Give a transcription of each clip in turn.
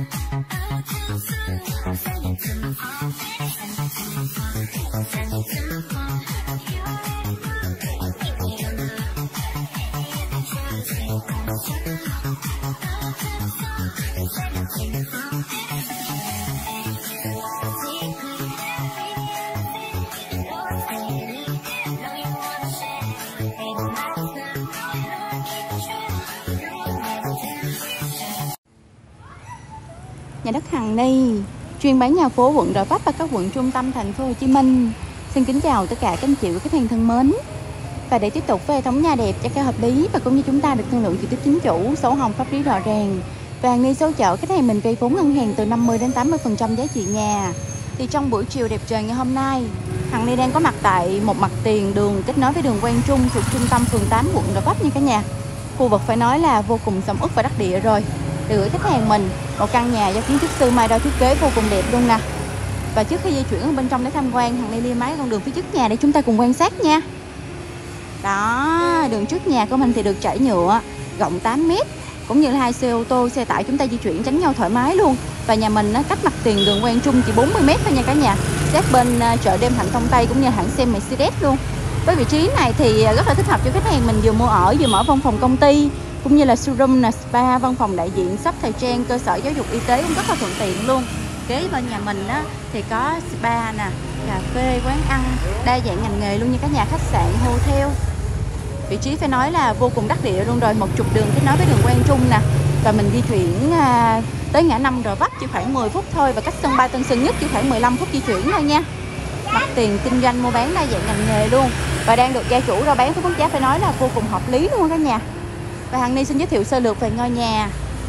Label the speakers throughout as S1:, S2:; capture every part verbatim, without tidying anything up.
S1: Nhà đất Hằng Ni chuyên bán nhà phố quận Gò Vấp và các quận trung tâm thành phố Hồ Chí Minh. Xin kính chào tất cả các anh chị và khách hàng thân mến. Và để tiếp tục với hệ thống nhà đẹp giá cả hợp lý và cũng như chúng ta được thương lượng trực tiếp chính chủ, sổ hồng pháp lý rõ ràng. Và Hằng Ni số chợ khách hàng mình vay vốn ngân hàng từ năm mươi đến tám mươi phần trăm giá trị nhà. Thì trong buổi chiều đẹp trời ngày hôm nay, Hằng Ni đang có mặt tại một mặt tiền đường kết nối với đường Quang Trung thuộc trung tâm phường tám quận Gò Vấp nha cả nhà. Khu vực phải nói là vô cùng sầm uất và đắc địa rồi. Để gửi khách hàng mình một căn nhà do kiến trúc sư Mai Đo thiết kế vô cùng đẹp luôn nè. Và trước khi di chuyển ở bên trong để tham quan, Hằng Ni lia máy con đường phía trước nhà để chúng ta cùng quan sát nha. Đó, đường trước nhà của mình thì được trải nhựa rộng tám mét, cũng như là hai xe ô tô, xe tải chúng ta di chuyển tránh nhau thoải mái luôn. Và nhà mình nó cách mặt tiền đường Quang Trung chỉ bốn mươi mét thôi nha cả nhà. Sát bên chợ đêm Hạnh Thông Tây cũng như hãng xe Mercedes luôn. Với vị trí này thì rất là thích hợp cho khách hàng mình vừa mua ở vừa mở văn phòng công ty, cũng như là showroom, là spa, văn phòng đại diện, shop thời trang, cơ sở giáo dục y tế cũng rất là thuận tiện luôn. Kế bên nhà mình á, thì có spa nè, cà phê, quán ăn, đa dạng ngành nghề luôn như cả nhà, khách sạn, hotel. Vị trí phải nói là vô cùng đắc địa luôn rồi, một trục đường kết nối với đường Quang Trung nè. Và mình di chuyển à, tới ngã năm Gò Vấp chỉ khoảng mười phút thôi, và cách sân bay Tân Sơn Nhất chỉ khoảng mười lăm phút di chuyển thôi nha. Mặt tiền kinh doanh mua bán đa dạng ngành nghề luôn, và đang được gia chủ rao bán với mức giá phải nói là vô cùng hợp lý luôn cả nhà. Và Hằng Ni xin giới thiệu sơ lược về ngôi nhà.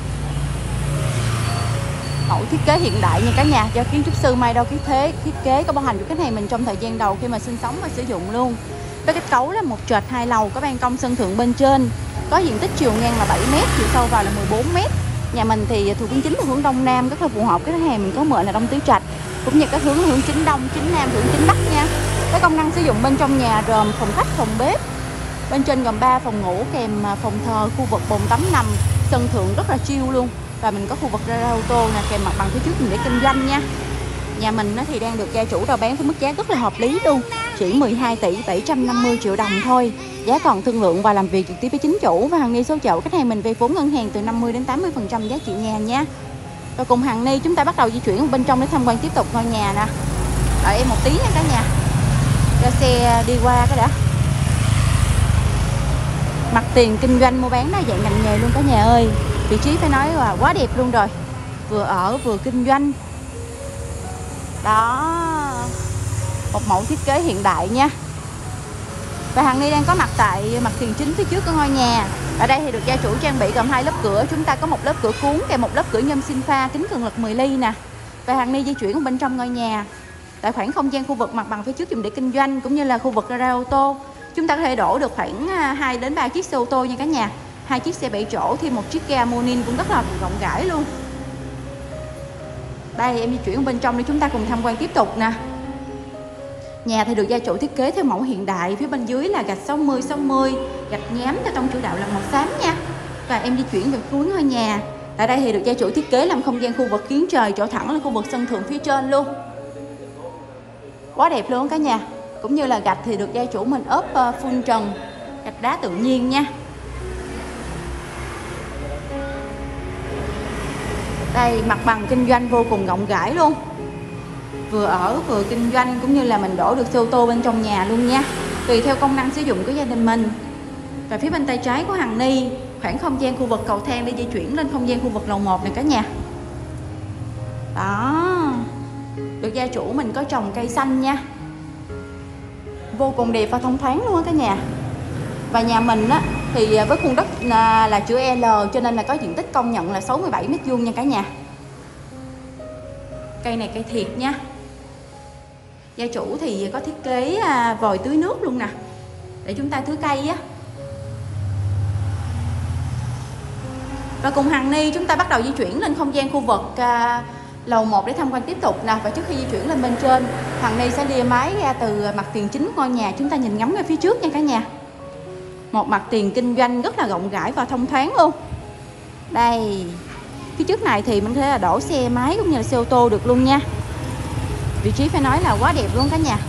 S1: Mẫu thiết kế hiện đại nha cả nhà, do kiến trúc sư Mai Đo thiết kế, thiết kế có bảo hành cho khách hàng mình trong thời gian đầu khi mà sinh sống và sử dụng luôn. Với kết cấu là một trệt hai lầu, có ban công sân thượng bên trên, có diện tích chiều ngang là bảy mét, chiều sâu vào là mười bốn mét. Nhà mình thì thuộc hướng chính là hướng đông nam, rất là phù hợp với khách hàng mình có mệnh là Đông Tứ Trạch, cũng như các hướng hướng chính đông, chính nam, hướng chính bắc nha. Cái công năng sử dụng bên trong nhà gồm phòng khách, phòng bếp. Bên trên gồm ba phòng ngủ kèm phòng thờ, khu vực bồn tắm nằm, sân thượng rất là chill luôn. Và mình có khu vực gara ô tô nè, kèm mặt bằng phía trước mình để kinh doanh nha. Nhà mình thì đang được gia chủ rao bán với mức giá rất là hợp lý luôn, chỉ mười hai tỷ bảy trăm năm mươi triệu đồng thôi. Giá còn thương lượng và làm việc trực tiếp với chính chủ. Và Hằng Ni số chậu khách hàng mình vay vốn ngân hàng từ năm mươi đến tám mươi phần trăm giá trị nhà nha. Và cùng Hằng Ni chúng ta bắt đầu di chuyển bên trong để tham quan tiếp tục ngôi nhà nè. Đợi em một tí nha cả nhà, cho xe đi qua cái đã. Mặt tiền kinh doanh mua bán đa dạng ngành nghề luôn cả nhà ơi. Vị trí phải nói là quá đẹp luôn rồi, vừa ở vừa kinh doanh. Đó, một mẫu thiết kế hiện đại nha. Và Hằng Ni đang có mặt tại mặt tiền chính phía trước của ngôi nhà. Ở đây thì được gia chủ trang bị gồm hai lớp cửa. Chúng ta có một lớp cửa cuốn kèm một lớp cửa nhôm sinh pha, kính cường lực mười ly nè. Và Hằng Ni di chuyển ở bên trong ngôi nhà. Tại khoảng không gian khu vực mặt bằng phía trước dùng để kinh doanh, cũng như là khu vực gara ô tô, chúng ta có thể đổ được khoảng hai đến ba chiếc xe ô tô nha cả nhà. Hai chiếc xe bảy chỗ, thêm một chiếc Kia Morning cũng rất là rộng rãi luôn. Đây em di chuyển bên trong để chúng ta cùng tham quan tiếp tục nè. Nhà thì được gia chủ thiết kế theo mẫu hiện đại, phía bên dưới là gạch sáu mươi sáu mươi, gạch nhám theo tông chủ đạo là màu xám nha. Và em di chuyển về cuối ngôi nhà. Tại đây thì được gia chủ thiết kế làm không gian khu vực kiến trời, chỗ thẳng lên khu vực sân thượng phía trên luôn. Quá đẹp luôn cả nhà. Cũng như là gạch thì được gia chủ mình ốp full trần, gạch đá tự nhiên nha. Đây, mặt bằng kinh doanh vô cùng rộng rãi luôn, vừa ở vừa kinh doanh, cũng như là mình đổ được xe ô tô bên trong nhà luôn nha, tùy theo công năng sử dụng của gia đình mình. Và phía bên tay trái của Hằng Ni, khoảng không gian khu vực cầu thang để di chuyển lên không gian khu vực lầu một này cả nhà. Đó, được gia chủ mình có trồng cây xanh nha, vô cùng đẹp và thông thoáng luôn á cả nhà. Và nhà mình á thì với khuôn đất là, là chữ L, cho nên là có diện tích công nhận là sáu mươi bảy mét vuông nha cả nhà. Cây này cây thiệt nha. Gia chủ thì có thiết kế à, vòi tưới nước luôn nè, để chúng ta tưới cây á. Và cùng Hằng Ni chúng ta bắt đầu di chuyển lên không gian khu vực à, lầu một để tham quan tiếp tục nè. Và trước khi di chuyển lên bên trên, Hằng Ni sẽ lia máy ra từ mặt tiền chính ngôi nhà, chúng ta nhìn ngắm ra phía trước nha cả nhà. Một mặt tiền kinh doanh rất là rộng rãi và thông thoáng luôn. Đây, Phía trước này thì mình có thể là đổ xe máy cũng như là xe ô tô được luôn nha. Vị trí phải nói là quá đẹp luôn cả nhà.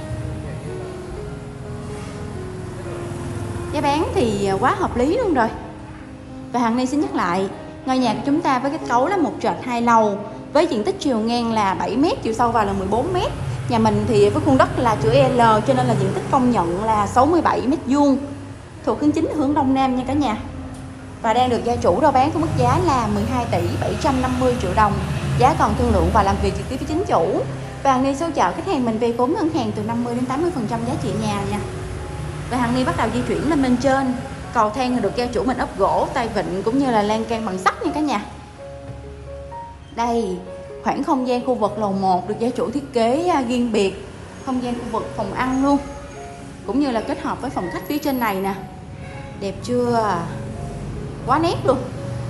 S1: Giá bán thì quá hợp lý luôn rồi. Và Hằng Ni xin nhắc lại, ngôi nhà của chúng ta với kết cấu là một trệt hai lầu, với diện tích chiều ngang là bảy mét, chiều sâu vào là mười bốn mét. Nhà mình thì với khuôn đất là chữ L, cho nên là diện tích công nhận là sáu mươi bảy mét vuông, thuộc hướng chính hướng đông nam nha cả nhà. Và đang được gia chủ rao bán với mức giá là mười hai tỷ bảy trăm năm mươi triệu đồng. Giá còn thương lượng và làm việc trực tiếp với chính chủ. Và Hằng Ni hỗ trợ khách hàng mình vay vốn ngân hàng từ năm mươi đến tám mươi phần trăm giá trị nhà nha. Và Hằng Ni bắt đầu di chuyển lên bên trên. Cầu thang được gia chủ mình ốp gỗ, tay vịn cũng như là lan can bằng sắt nha cả nhà. Đây, khoảng không gian khu vực lầu một được gia chủ thiết kế riêng biệt, không gian khu vực phòng ăn luôn, cũng như là kết hợp với phòng khách phía trên này nè. Đẹp chưa? Quá nét luôn.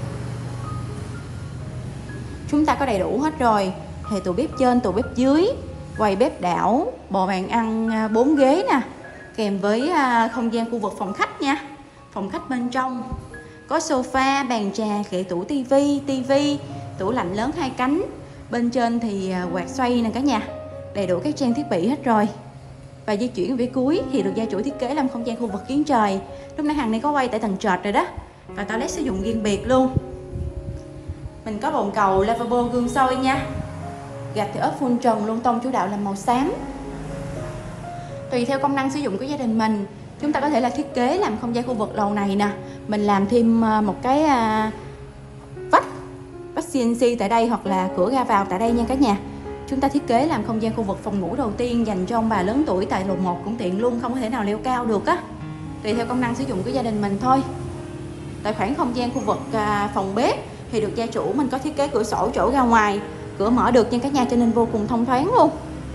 S1: Chúng ta có đầy đủ hết rồi, hệ tủ bếp trên, tủ bếp dưới, quầy bếp đảo, bộ bàn ăn bốn ghế nè, kèm với không gian khu vực phòng khách nha. Phòng khách bên trong có sofa, bàn trà, kệ tủ tivi, tivi, tủ lạnh lớn hai cánh. Bên trên thì quạt xoay nè cả nhà. Đầy đủ các trang thiết bị hết rồi. Và di chuyển về cuối thì được gia chủ thiết kế làm không gian khu vực kiến trời. Lúc nãy Hằng Ni có quay tại tầng trệt rồi đó. Và toilet sử dụng riêng biệt luôn. Mình có bồn cầu lavabo gương soi nha. Gạch thì ốp phun trần luôn, tông chủ đạo là màu xám. Tùy theo công năng sử dụng của gia đình mình, chúng ta có thể là thiết kế làm không gian khu vực lầu này nè. Mình làm thêm một cái vách vách xê en xê tại đây, hoặc là cửa ra vào tại đây nha cả nhà. Chúng ta thiết kế làm không gian khu vực phòng ngủ đầu tiên dành cho ông bà lớn tuổi tại lầu một cũng tiện luôn, không có thể nào leo cao được á. Tùy theo công năng sử dụng của gia đình mình thôi. Tại khoảng không gian khu vực phòng bếp thì được gia chủ mình có thiết kế cửa sổ chỗ ra ngoài, cửa mở được nha cả nhà, cho nên vô cùng thông thoáng luôn.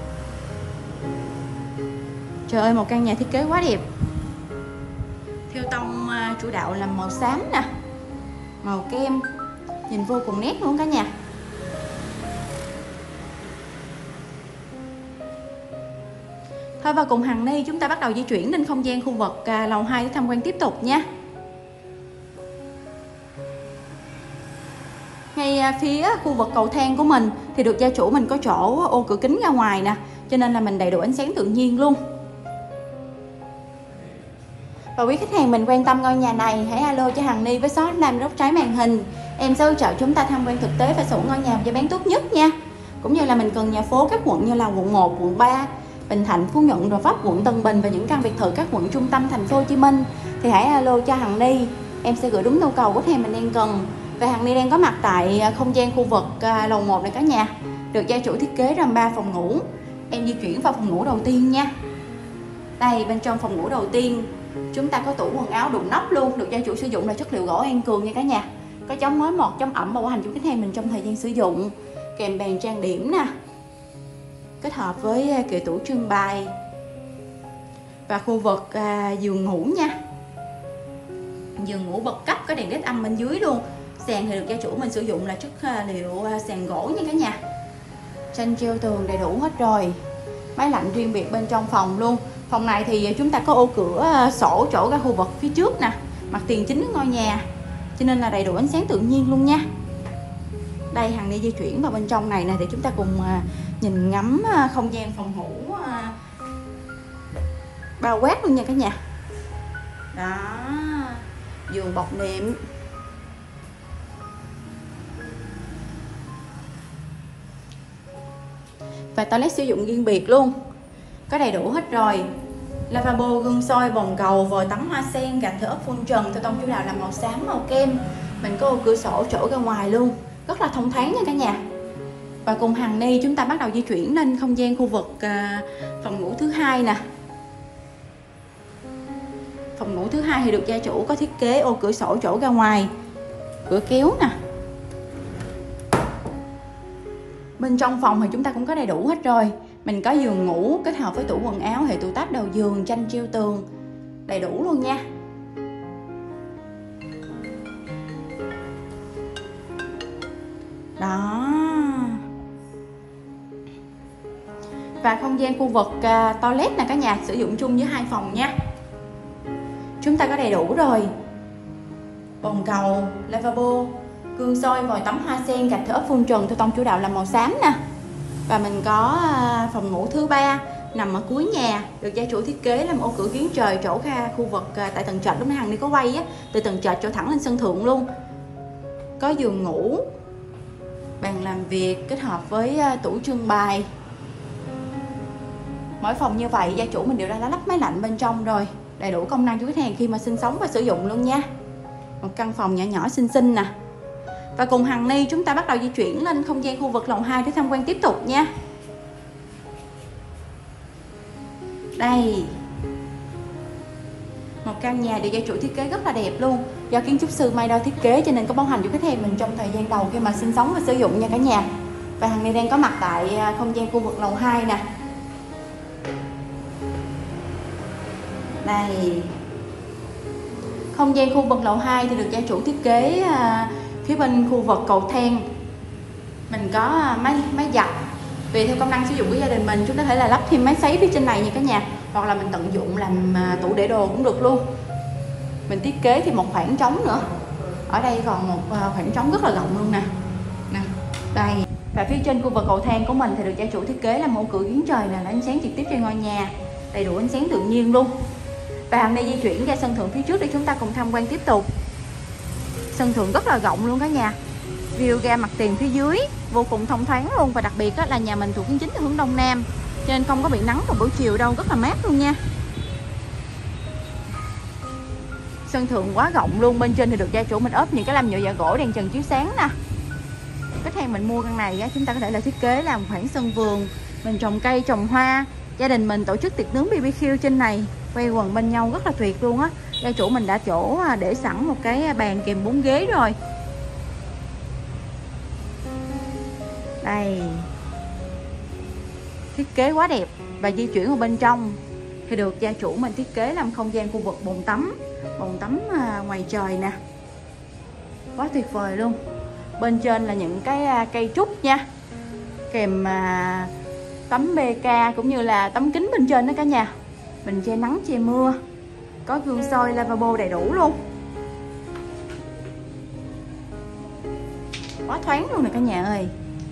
S1: Trời ơi, một căn nhà thiết kế quá đẹp. Theo tông chủ đạo là màu xám nè, màu kem, nhìn vô cùng nét luôn cả nhà. Thôi và cùng Hằng Ni chúng ta bắt đầu di chuyển lên không gian khu vực lầu hai để tham quan tiếp tục nha. Ngay phía khu vực cầu thang của mình thì được gia chủ mình có chỗ ô cửa kính ra ngoài nè, cho nên là mình đầy đủ ánh sáng tự nhiên luôn. Và quý khách hàng mình quan tâm ngôi nhà này, hãy alo cho Hằng Ni với số hotline góc trái màn hình. Em sẽ hỗ trợ chúng ta tham quan thực tế và sổ ngôi nhà giá bán tốt nhất nha. Cũng như là mình cần nhà phố các quận như là quận một, quận ba, Bình Thạnh, Phú Nhuận, Gò Vấp, quận Tân Bình và những căn biệt thự các quận trung tâm thành phố Hồ Chí Minh thì hãy alo cho Hằng Ni. Em sẽ gửi đúng nhu cầu của khách hàng mình đang cần. Và Hằng Ni đang có mặt tại không gian khu vực lầu một này cả nhà. Được gia chủ thiết kế gồm ba phòng ngủ. Em di chuyển vào phòng ngủ đầu tiên nha. Đây, bên trong phòng ngủ đầu tiên chúng ta có tủ quần áo đựng nắp luôn, được gia chủ sử dụng là chất liệu gỗ An Cường nha cả nhà. Có chống mới một, chống ẩm bảo hành cho khách hàng mình trong thời gian sử dụng. Kèm bàn trang điểm nè, kết hợp với kệ tủ trưng bày. Và khu vực à, giường ngủ nha. Giường ngủ bậc cấp có đèn led âm bên dưới luôn. Sàn thì được gia chủ mình sử dụng là chất liệu sàn gỗ nha cả nhà. Tranh treo tường đầy đủ hết rồi. Máy lạnh riêng biệt bên trong phòng luôn. Phòng này thì chúng ta có ô cửa sổ chỗ ra khu vực phía trước nè, mặt tiền chính của ngôi nhà, cho nên là đầy đủ ánh sáng tự nhiên luôn nha. Đây, Hằng Ni di chuyển vào bên trong này nè để chúng ta cùng nhìn ngắm không gian phòng ngủ bao quát luôn nha cả nhà. Đó, giường bọc nệm. Và toilet sử dụng riêng biệt luôn. Có đầy đủ hết rồi. Lavabo, gương soi, bồn cầu, vòi tắm hoa sen, gạch thở ốp phun trần theo tông chủ đạo là màu xám, màu kem. Mình có ô cửa sổ chỗ ra ngoài luôn, rất là thông thoáng nha cả nhà. Và cùng Hằng Ni chúng ta bắt đầu di chuyển lên không gian khu vực phòng ngủ thứ hai nè. Phòng ngủ thứ hai thì được gia chủ có thiết kế ô cửa sổ chỗ ra ngoài, cửa kéo nè. Bên trong phòng thì chúng ta cũng có đầy đủ hết rồi. Mình có giường ngủ kết hợp với tủ quần áo, hệ tủ táp đầu giường, tranh treo tường, đầy đủ luôn nha. Đó. Và không gian khu vực uh, toilet nè cả nhà, sử dụng chung với hai phòng nha. Chúng ta có đầy đủ rồi. Bồn cầu, lavabo, Gương soi, vòi tắm hoa sen, gạch thở phun trần theo tông chủ đạo là màu xám nè. Và mình có phòng ngủ thứ ba nằm ở cuối nhà, được gia chủ thiết kế làm ô cửa kiến trời chỗ kha khu vực tại tầng trệt lúc nãy Hằng đi có quay á, từ tầng trệt chỗ thẳng lên sân thượng luôn. Có giường ngủ, bàn làm việc kết hợp với tủ trưng bày. Mỗi phòng như vậy gia chủ mình đều đã lắp máy lạnh bên trong rồi, đầy đủ công năng cho khách hàng khi mà sinh sống và sử dụng luôn nha. Một căn phòng nhỏ nhỏ xinh xinh nè. Và cùng Hằng Ni chúng ta bắt đầu di chuyển lên không gian khu vực lầu hai để tham quan tiếp tục nha. Đây, một căn nhà được gia chủ thiết kế rất là đẹp luôn. Do kiến trúc sư Mai Đo thiết kế cho nên có bảo hành cho khách hàng mình trong thời gian đầu khi mà sinh sống và sử dụng nha cả nhà. Và Hằng Ni đang có mặt tại không gian khu vực lầu hai nè. Đây, không gian khu vực lầu hai thì được gia chủ thiết kế phía bên khu vực cầu thang mình có máy máy giặt. Tùy theo công năng sử dụng của gia đình mình, chúng ta có thể là lắp thêm máy sấy phía trên này nha cả nhà, hoặc là mình tận dụng làm tủ để đồ cũng được luôn. Mình thiết kế thêm một khoảng trống nữa. Ở đây còn một khoảng trống rất là rộng luôn nè. Nè, đây. Và phía trên khu vực cầu thang của mình thì được gia chủ thiết kế là một cửa kiến trời là ánh sáng trực tiếp trên ngôi nhà, đầy đủ ánh sáng tự nhiên luôn. Và Hằng Ni di chuyển ra sân thượng phía trước để chúng ta cùng tham quan tiếp tục. Sân thượng rất là rộng luôn cả nhà. View ra mặt tiền phía dưới vô cùng thông thoáng luôn, và đặc biệt là nhà mình thuộc hướng chính hướng đông nam cho nên không có bị nắng vào buổi chiều đâu, rất là mát luôn nha. Sân thượng quá rộng luôn, bên trên thì được gia chủ mình ốp những cái lam nhựa dạ gỗ đèn trần chiếu sáng nè. Khách hàng mình mua căn này chúng ta có thể là thiết kế làm khoảng sân vườn, mình trồng cây trồng hoa, gia đình mình tổ chức tiệc nướng bê bê kiu trên này, quay quần bên nhau rất là tuyệt luôn á. Gia chủ mình đã chỗ để sẵn một cái bàn kèm bốn ghế rồi. Đây, thiết kế quá đẹp. Và di chuyển vào bên trong thì được gia chủ mình thiết kế làm không gian khu vực bồn tắm, bồn tắm ngoài trời nè, quá tuyệt vời luôn. Bên trên là những cái cây trúc nha, kèm tấm bê ca cũng như là tấm kính bên trên đó cả nhà, bình che nắng che mưa, có gương soi lavabo đầy đủ luôn, quá thoáng luôn nè cả nhà ơi.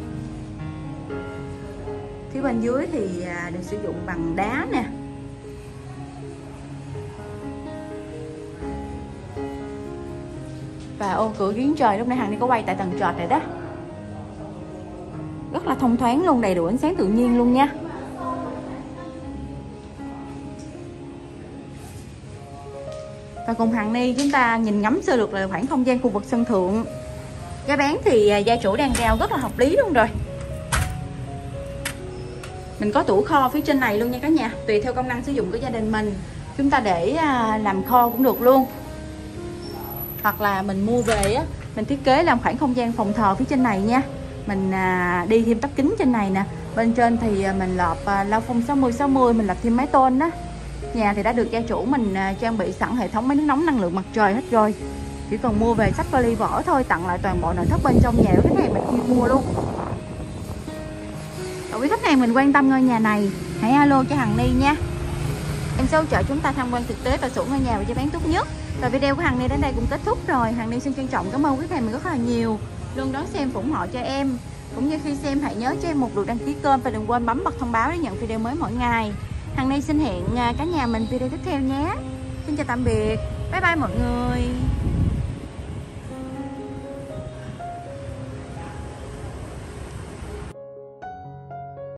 S1: Phía bên dưới thì được sử dụng bằng đá nè. Và ô cửa kiến trời lúc nãy Hằng Ni có quay tại tầng trệt này đó, rất là thông thoáng luôn, đầy đủ ánh sáng tự nhiên luôn nha. Và cùng Hằng Ni chúng ta nhìn ngắm sơ lược là khoảng không gian khu vực sân thượng. Giá bán thì gia chủ đang rao rất là hợp lý luôn rồi. Mình có tủ kho phía trên này luôn nha cả nhà, tùy theo công năng sử dụng của gia đình mình, chúng ta để làm kho cũng được luôn. Hoặc là mình mua về á, mình thiết kế làm khoảng không gian phòng thờ phía trên này nha. Mình đi thêm tắp kính trên này nè. Bên trên thì mình lợp lao phông sáu mươi sáu mươi, mình lợp thêm mái tôn đó. Nhà thì đã được gia chủ mình trang bị sẵn hệ thống máy nước nóng năng lượng mặt trời hết rồi. Chỉ cần mua về xách vali vỏ thôi, tặng lại toàn bộ nội thất bên trong nhà của khách hàng mình khi mua luôn. Quý khách hàng mình quan tâm ngôi nhà này, hãy alo cho Hằng Ni nha. Em sẽ hỗ trợ chúng ta tham quan thực tế và sổ ngôi nhà và giá bán tốt nhất. Và video của Hằng Ni đến đây cũng kết thúc rồi. Hằng Ni xin trân trọng cảm ơn quý khách hàng mình rất là nhiều, luôn đón xem và ủng hộ cho em. Cũng như khi xem hãy nhớ cho em một lượt đăng ký kênh và đừng quên bấm bật thông báo để nhận video mới mỗi ngày. Hằng Ni xin hẹn cả nhà mình video tiếp theo nhé. Xin chào tạm biệt, bye bye mọi người.